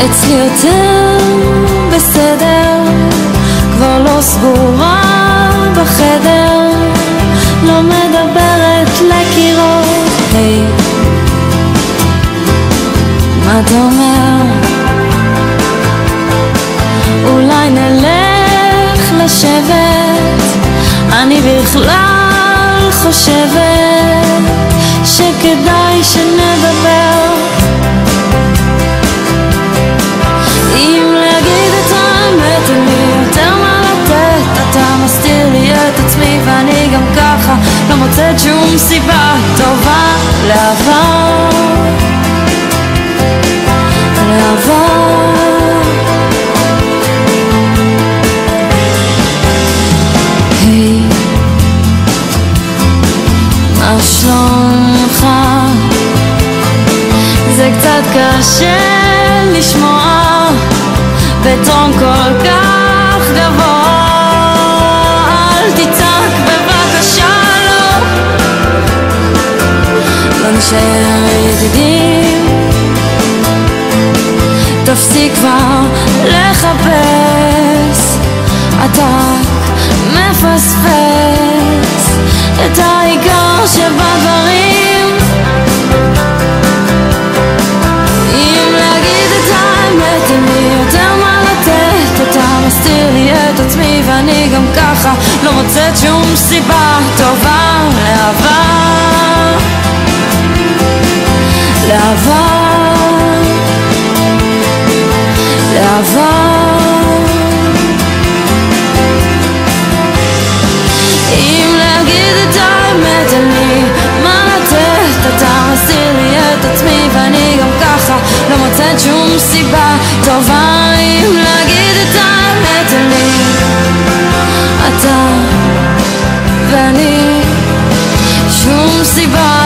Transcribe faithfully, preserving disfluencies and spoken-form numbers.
אצלי יותר בסדר, כבר לא סגורה בחדר, לא מדברת לקירות. היי, מה אתה אומר? אולי נלך לשבת, אני בכלל חושבת שכדאי שנדבר. אם להגיד את האמת אין לי יותר מה לתת, אתה מסתיר לי את עצמי ואני גם ככה לא מוצאת שום סיבה טובה לעבר, לעבר. היי, מה שלומך? זה קצת קשה לשמוע בטון כל כך גבוה, אל תצעק בבקשה, לא, לא נשאר ידידים, תפסיק כבר לחפש, אתה מפספס את העיקר שבדברים. אם להגיד את האמת אין לי יותר מה לתת, אתה מסתיר לי את עצמי ואני גם ככה לא מוצאת שום סיבה טובה לעבר, לעבר, לעבר. אם להגיד את האמת אין לי מה לתת, אתה מסתיר לי את עצמי ואני גם ככה לא מוצאת שום סיבה טובה. אם להגיד את האמת אין לי, אתה ואני, שום סיבה